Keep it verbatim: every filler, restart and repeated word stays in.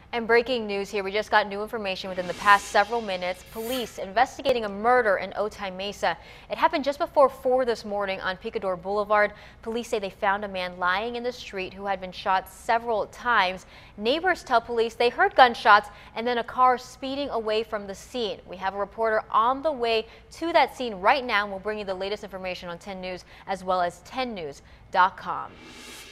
And breaking news here, we just got new information within the past several minutes. Police investigating a murder in Otay Mesa. It happened just before four this morning on Picador Boulevard. Police say they found a man lying in the street who had been shot several times. Neighbors tell police they heard gunshots and then a car speeding away from the scene. We have a reporter on the way to that scene right now, and we'll bring you the latest information on ten news as well as ten news dot com.